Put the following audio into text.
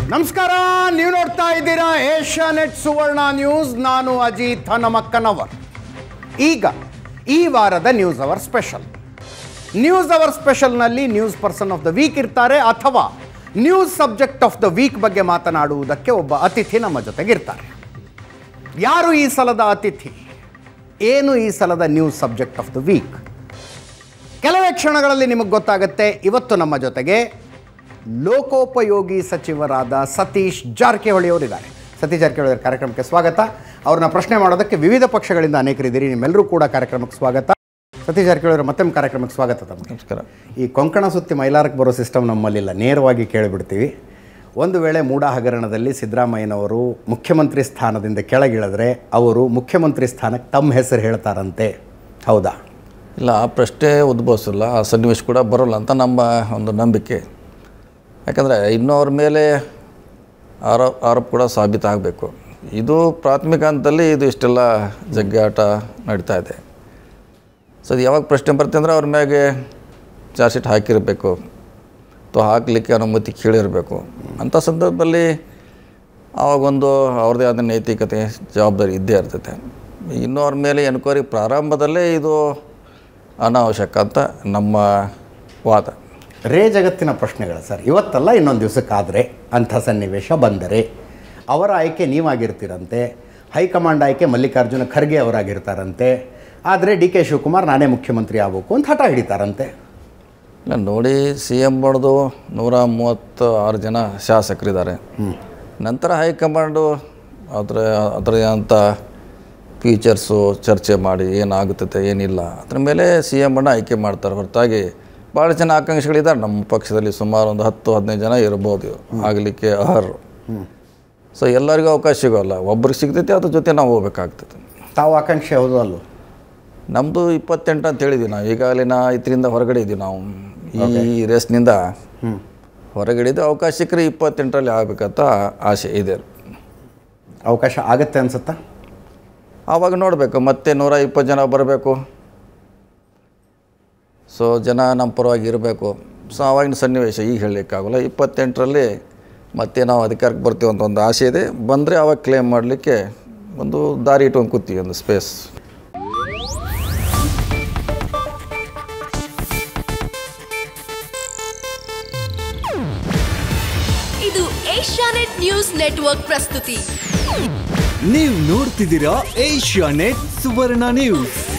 ನಮಸ್ಕಾರ, ನೀವು ನೋಡ್ತಾ ಇದ್ದೀರಾ ಏಷ್ಯಾನೆಟ್ ಸುವರ್ಣ ನ್ಯೂಸ್. ನಾನು ಅಜಿತ್ ಹನುಮಕ್ಕನವರ್. ಈಗ ಈ ವಾರದ ನ್ಯೂಸ್ ಅವರ್ ಸ್ಪೆಷಲ್ನಲ್ಲಿ news person of the week ಇರ್ತಾರೆ, ಅಥವಾ news subject of the week ಬಗ್ಗೆ ಮಾತನಾಡುವುದಕ್ಕೆ ಒಬ್ಬ ಅತಿಥಿ ನಮ್ಮ ಜೊತೆಗಿರ್ತಾರೆ. ಯಾರು ಈ ಸಲದ ಅತಿಥಿ, ಏನು ಈ ಸಲದ news subject of the week, ಕೆಲವೇ ಕ್ಷಣಗಳಲ್ಲಿ ನಿಮಗೆ ಗೊತ್ತಾಗುತ್ತೆ. ಇವತ್ತು ನಮ್ಮ ಜೊತೆಗೆ ಲೋಕೋಪಯೋಗಿ ಸಚಿವರಾದ ಸತೀಶ್ ಜಾರಕಿಹೊಳಿ ಅವರಿದ್ದಾರೆ. ಸತೀಶ್ ಜಾರಕಿಹೊಳಿ ಅವರ ಕಾರ್ಯಕ್ರಮಕ್ಕೆ ಸ್ವಾಗತ. ಅವ್ರನ್ನ ಪ್ರಶ್ನೆ ಮಾಡೋದಕ್ಕೆ ವಿವಿಧ ಪಕ್ಷಗಳಿಂದ ಅನೇಕರಿದ್ದೀರಿ. ನಿಮ್ಮೆಲ್ಲರೂ ಕೂಡ ಕಾರ್ಯಕ್ರಮಕ್ಕೆ ಸ್ವಾಗತ. ಸತೀಶ್ ಜಾರಕಿಹೊಳಿ ಅವರ ಮತ್ತೊಮ್ಮೆ ಕಾರ್ಯಕ್ರಮಕ್ಕೆ ಸ್ವಾಗತ. ನಮಸ್ಕಾರ. ಈ ಕೊಂಕಣ ಸುತ್ತಿ ಮೈಲಾರಕ್ಕೆ ಬರೋ ಸಿಸ್ಟಮ್ ನಮ್ಮಲ್ಲಿಲ್ಲ, ನೇರವಾಗಿ ಕೇಳಿಬಿಡ್ತೀವಿ. ಒಂದು ವೇಳೆ ಮೂಡ ಹಗರಣದಲ್ಲಿ ಸಿದ್ದರಾಮಯ್ಯನವರು ಮುಖ್ಯಮಂತ್ರಿ ಸ್ಥಾನದಿಂದ ಕೆಳಗಿಳಿದ್ರೆ ಅವರು ಮುಖ್ಯಮಂತ್ರಿ ಸ್ಥಾನಕ್ಕೆ ತಮ್ಮ ಹೆಸರು ಹೇಳ್ತಾರಂತೆ, ಹೌದಾ? ಇಲ್ಲ, ಆ ಪ್ರಶ್ನೆ ಉದ್ಭವಿಸಲ್ಲ, ಆ ಸನ್ನಿವೇಶ ಕೂಡ ಬರೋಲ್ಲ ಅಂತ ನಮ್ಮ ಒಂದು ನಂಬಿಕೆ. ಯಾಕಂದರೆ ಇನ್ನೂ ಅವ್ರ ಮೇಲೆ ಆರೋಪ ಕೂಡ ಸಾಬೀತಾಗಬೇಕು. ಇದು ಪ್ರಾಥಮಿಕ ಹಂತದಲ್ಲಿ ಇದು ಇಷ್ಟೆಲ್ಲ ಜಗ್ಗಾಟ ನಡೀತಾ ಇದೆ. ಸೊ ಅದು ಯಾವಾಗ ಪ್ರಶ್ನೆ ಬರುತ್ತೆ ಅಂದರೆ ಅವ್ರ ಮ್ಯಾಗೆ ಚಾರ್ಜ್ ಶೀಟ್ ಹಾಕಿರಬೇಕು ಅಥವಾ ಹಾಕಲಿಕ್ಕೆ ಅನುಮತಿ ಕೇಳಿರಬೇಕು. ಅಂಥ ಸಂದರ್ಭದಲ್ಲಿ ಆವಾಗೊಂದು ಅವ್ರದ್ದೇ ಆದ ನೈತಿಕತೆ ಜವಾಬ್ದಾರಿ ಇದ್ದೇ ಇರ್ತೈತೆ. ಇನ್ನೂ ಅವ್ರ ಮೇಲೆ ಎನ್ಕ್ವೈರಿ ಪ್ರಾರಂಭದಲ್ಲೇ ಇದು ಅನಾವಶ್ಯಕ ಅಂತ ನಮ್ಮ ವಾದ. ಜಗತ್ತಿನ ಪ್ರಶ್ನೆಗಳು ಸರ್, ಇವತ್ತಲ್ಲ ಇನ್ನೊಂದು ದಿವಸಕ್ಕಾದರೆ ಅಂಥ ಸನ್ನಿವೇಶ ಬಂದರೆ ಅವರ ಆಯ್ಕೆ ನೀವಾಗಿರ್ತೀರಂತೆ, ಹೈಕಮಾಂಡ್ ಆಯ್ಕೆ ಮಲ್ಲಿಕಾರ್ಜುನ ಖರ್ಗೆ ಅವರಾಗಿರ್ತಾರಂತೆ, ಆದರೆ ಡಿ ಕೆ ಶಿವಕುಮಾರ್ ನಾನೇ ಮುಖ್ಯಮಂತ್ರಿ ಆಗಬೇಕು ಅಂತ ಹಠ ಹಿಡಿತಾರಂತೆ. ಇಲ್ಲ ನೋಡಿ, ಸಿ ಎಮ್ ಮಾಡೋದು 136 ಜನ ಶಾಸಕರಿದ್ದಾರೆ. ನಂತರ ಹೈಕಮಾಂಡು ಅದರ ಅಂತ ಫೀಚರ್ಸು ಚರ್ಚೆ ಮಾಡಿ ಏನಾಗುತ್ತದೆ ಏನಿಲ್ಲ ಅದ್ರ ಮೇಲೆ ಸಿ ಎಮ್ಮನ್ನು ಆಯ್ಕೆ ಮಾಡ್ತಾರೆ. ಹೊರತಾಗಿ ಭಾಳ ಜನ ಆಕಾಂಕ್ಷಿಗಳಿದ್ದಾರೆ ನಮ್ಮ ಪಕ್ಷದಲ್ಲಿ, ಸುಮಾರು ಒಂದು 10-15 ಜನ ಇರ್ಬೋದು ಆಗಲಿಕ್ಕೆ ಅರ್ಹರು. ಸೊ ಎಲ್ಲರಿಗೂ ಅವಕಾಶ ಸಿಗೋಲ್ಲ, ಒಬ್ರಿಗೆ ಸಿಗ್ತೈತೆ ಅದ್ರ ಜೊತೆ ನಾವು ಹೋಗ್ಬೇಕಾಗ್ತದೆ. ತಾವು ಆಕಾಂಕ್ಷೆ ಹೌದು ಅಲ್ಲೂ? ನಮ್ಮದು 28 ಅಂತ ಹೇಳಿದ್ವಿ ನಾವು. ಈಗಾಗಲೇ ಇದರಿಂದ ಹೊರಗಡೆ ಇದ್ದೀವಿ ನಾವು, ಈ ರೇಸ್ನಿಂದ ಹೊರಗಡೆ ಇದ್ದು. ಅವಕಾಶ ಸಿಕ್ಕರೆ 28ರಲ್ಲಿ ಆಗಬೇಕಂತ ಆಸೆ ಇದೆ. ಅವಕಾಶ ಆಗುತ್ತೆ ಅನ್ಸುತ್ತಾ? ಆವಾಗ ನೋಡಬೇಕು, ಮತ್ತೆ 120 ಜನ ಬರಬೇಕು. ಸೊ ಜನ ನಮ್ಮ ಪರವಾಗಿ ಇರಬೇಕು. ಸೊ ಆವಾಗಿನ ಸನ್ನಿವೇಶ ಈಗ ಹೇಳಲಿಕ್ಕಾಗಲ್ಲ. 28ರಲ್ಲಿ ಮತ್ತೆ ನಾವು ಅಧಿಕಾರಕ್ಕೆ ಬರ್ತೀವಿ ಅಂತ ಒಂದು ಆಸೆ ಇದೆ. ಬಂದರೆ ಆವಾಗ ಕ್ಲೇಮ್ ಮಾಡಲಿಕ್ಕೆ ಒಂದು ದಾರಿ ಇಟ್ಕೊಂಡು ಕೂತೀವಿ, ಒಂದು ಸ್ಪೇಸ್. ಇದು ಏಷ್ಯಾನೆಟ್ ನ್ಯೂಸ್ ನೆಟ್ವರ್ಕ್ ಪ್ರಸ್ತುತಿ. ನೀವು ನೋಡ್ತಿದ್ದೀರಾ ಏಷ್ಯಾನೆಟ್ ಸುವರ್ಣ ನ್ಯೂಸ್.